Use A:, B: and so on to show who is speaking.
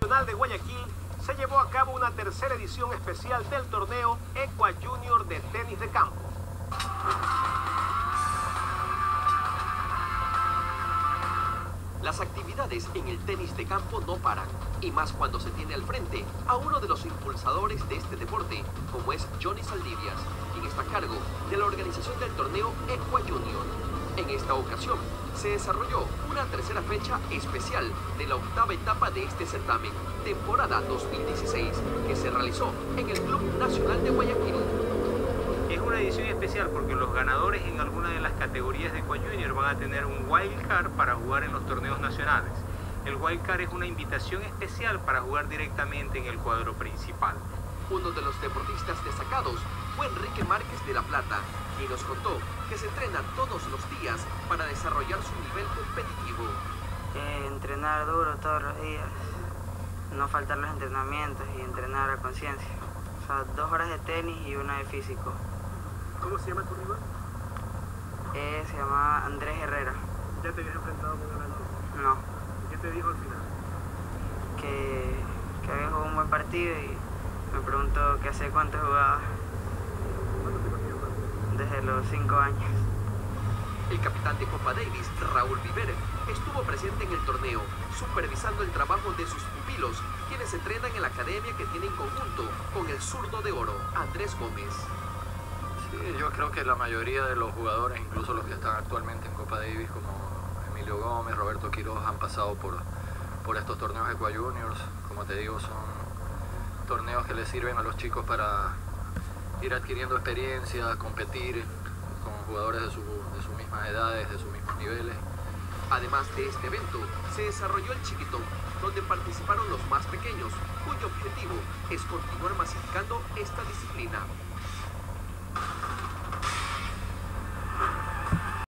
A: Nacional de Guayaquil se llevó a cabo una tercera edición especial del torneo Equa Junior de tenis de campo.
B: Las actividades en el tenis de campo no paran, y más cuando se tiene al frente a uno de los impulsadores de este deporte, como es Johnny Saldivias, quien está a cargo de la organización del torneo Equa Junior. En esta ocasión se desarrolló una tercera fecha especial de la octava etapa de este certamen, temporada 2016, que se realizó en el Club Nacional de Guayaquil.
C: Es una edición especial porque los ganadores en alguna de las categorías de Equa Junior van a tener un wild card para jugar en los torneos nacionales. El wild card es una invitación especial para jugar directamente en el cuadro principal.
B: Uno de los deportistas destacados fue Enrique Márquez de La Plata, quien nos contó que se entrena todos los días para desarrollar su nivel competitivo.
D: Entrenar duro todos los días, no faltar los entrenamientos y entrenar a conciencia. O sea, 2 horas de tenis y 1 de físico.
A: ¿Cómo se llama tu rival?
D: Se llama Andrés Herrera.
A: ¿Ya te habías enfrentado con él antes?
D: No.
A: ¿Y qué te dijo al final?
D: Que había jugado un buen partido y me preguntó que hace cuánto jugaba.
A: ¿Cuánto tiempo tienes?
D: Desde los 5 años.
B: El capitán de Copa Davis, Raúl Viver, estuvo presente en el torneo, supervisando el trabajo de sus pupilos, quienes entrenan en la academia que tiene en conjunto con el zurdo de oro, Andrés Gómez.
E: Sí, yo creo que la mayoría de los jugadores, incluso los que están actualmente en Copa Davis, como Emilio Gómez, Roberto Quiroz, han pasado por estos torneos Equa Juniors. Como te digo, son torneos que les sirven a los chicos para ir adquiriendo experiencia, competir con jugadores de sus mismas edades, de sus mismos niveles.
B: Además de este evento, se desarrolló el Chiquitón, donde participaron los más pequeños, cuyo objetivo es continuar masificando esta disciplina.